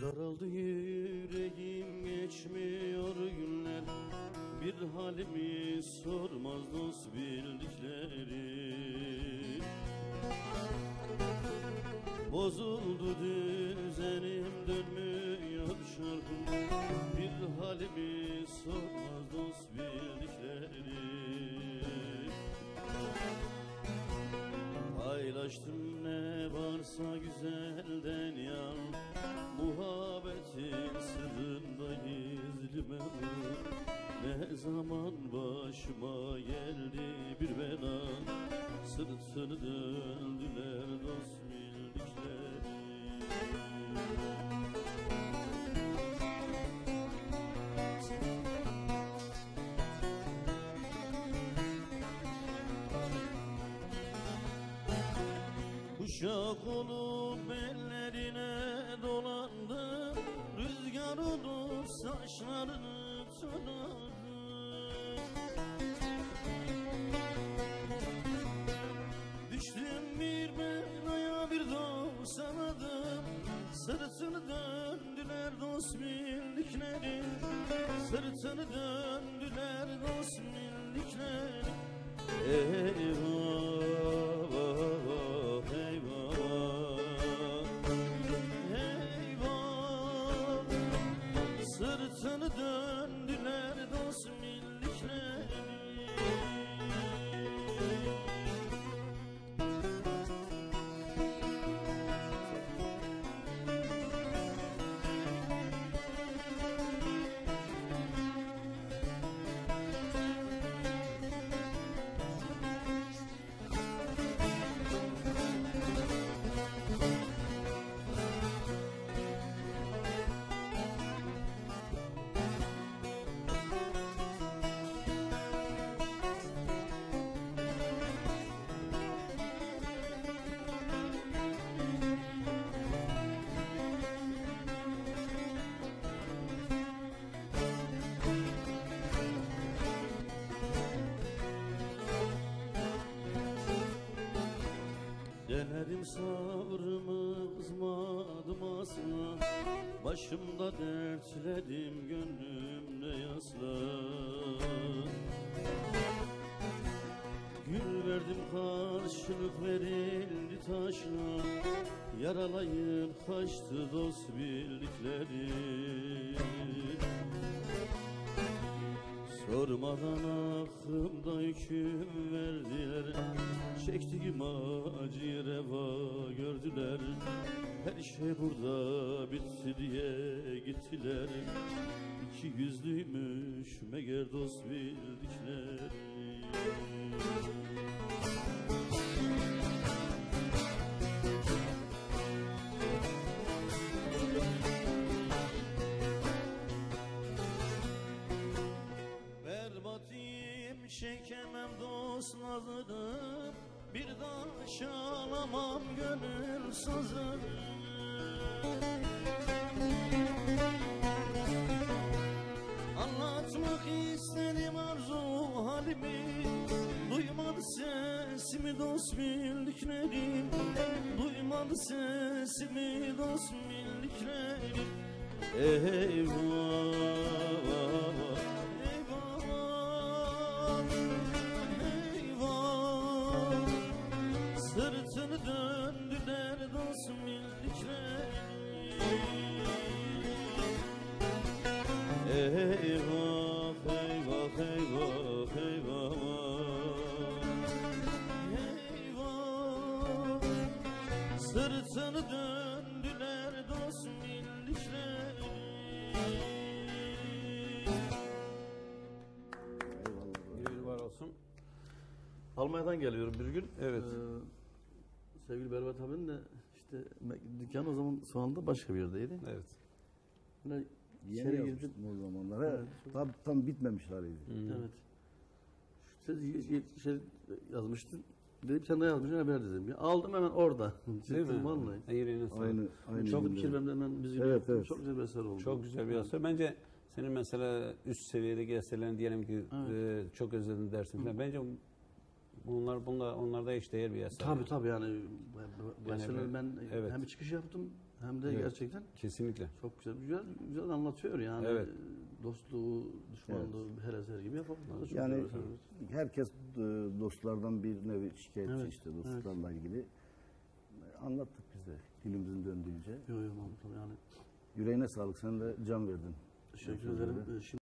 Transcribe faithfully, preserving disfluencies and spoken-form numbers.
Daraldı yüreğim, geçmiyor günler, bir halimi sormaz dost bildikleri. Bozuldu düzenim, dönmüyor şarkım, bir halimi sormaz dost bildikleri. Paylaştım ne varsa güzelden yan, muhabbetin sırrında gizli mevzu. Ne zaman başıma geldi bir bela, sırtını döndüler dost bildikleri. Kuşak olup ellerine dolandı, rüzgar olup saçlarını taradı. Düştüm bir belaya, bir dost aradım, sırtını döndüler dost bildikleri. Sırtını döndüler dost bildikleri. Eyvah, eyvah, eyvah, sırtını döndüler dost bildikleri. Denedim sabrımı, kızmadım asla, başımda dertledim, gönlümde yasla. Gül verdim, karşılık verildi taşla, yaralayıp kaçtı dost bildikleri. Sormadan aklımda hüküm verdiler, çektiğim acıyı reva gördüler. Her şey burada bitti diye gittiler, İki yüzlüymüş meğer dost bildikleri. Berbatiyim, çekemem dost nazını, bir daha çalamam gönül sazını. Anlatmak istedim arzu halimi, duymadı sesimi dost bildiklerim. Duymadı sesimi dost bildiklerim. Eyvah, sırtını döndüler dost bildikleri. Eyvah, eyvah, eyvah, eyvah, eyvah, sırtını döndüler dost bildikleri. Eyvallah. Var olsun. Almanya'dan geliyorum bir gün. Evet. Ee, sevgili Berbat abinin de işte dükkan o zaman şu anda başka bir yerdeydi. Evet. Böyle Yeni yapmıştım o zamanlar. Evet. Tam, tam bitmemiş haliydi. Evet. Şu siz şey yazmıştın. Dedim sen ne yazmışsın haber dedim. Ya aldım hemen orada. Değil mi? Vallahi. Eğrine Aynı, aynı. Çok günde. kirvemde hemen bizim Evet, evet. çok güzel bir eser oldu. Çok güzel bir eser. Bence senin mesela üst seviyedeki eserlerin diyelim ki Evet. e, çok özledim dersin falan. Bence bunlar bunlar onlarda eşdeğer bir eser. Tabii tabii yani bu- bu Yani eserleri ben- ben evet. hem çıkış yaptım hem de Evet. gerçekten Kesinlikle. çok güzel güzel güzel anlatıyor yani. Evet. Dostluğu, düşmanlığı her eser gibi yapabilir. Çok Yani güzel eserler. herkes e, dostlardan bir nevi şikayetçi Evet, işte dostluklarla ilgili. Anlattık biz de dilimizin döndüğünce. Yok yok Mahmut abi yani Yüreğine sağlık. Sen de can verdin. teşekkür Sözlere. ederim. Ee, Şimdi